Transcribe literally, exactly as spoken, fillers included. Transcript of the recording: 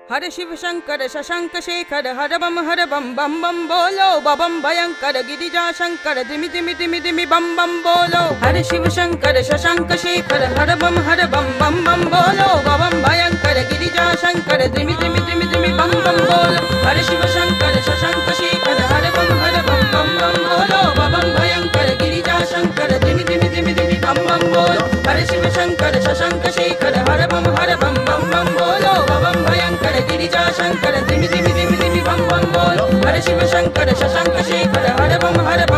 हर शिव शंकर शशांक शेखर हर बम हर बम बम बम बोलो बम भयंकर गिरिजा शंकर धिमि धिमि धिमि धिमि बम बम बोलो। हर शिव शंकर शशांक शेखर हर बम हर बम बम बम बोलो बम भयंकर गिरिजा शंकर धिमि धिमि धिमि धिमि बम बम बोलो। हर शिव शंकर शशांक शेखर हर बम हर बम बम बम बोलो बम भयंकर गिरिजा शंकर धिमि धिमि धिमि धिमि बम बम बोलो। हर शिव शंकर शशांक शेखर हर बम हर बम बम बम बोलो बम भयंकर गिरिजा शंकर धिमि धिमि धिमि धिमि बम बम बोलो। हर शिव शंकर शशांक शेखर हर बम हर